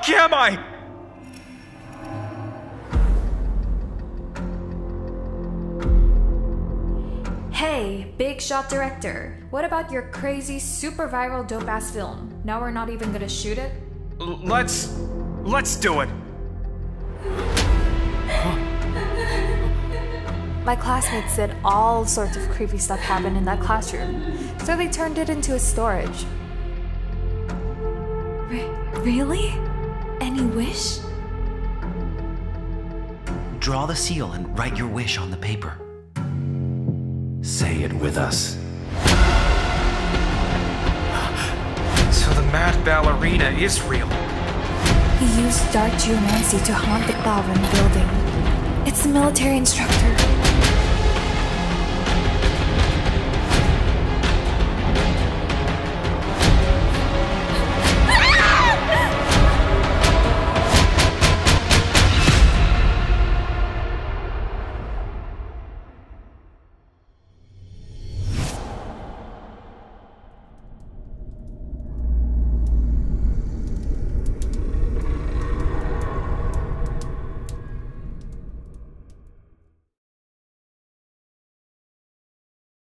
fuck am I? Hey, big shot director. What about your crazy, super viral dope-ass film? Now we're not even gonna shoot it? Let's do it. My classmates said all sorts of creepy stuff happened in that classroom, so they turned it into a storage. Really? Any wish? Draw the seal and write your wish on the paper. Say it with us. So the mad ballerina is real. He used dark geomancy to haunt the Cloudland building. It's the military instructor.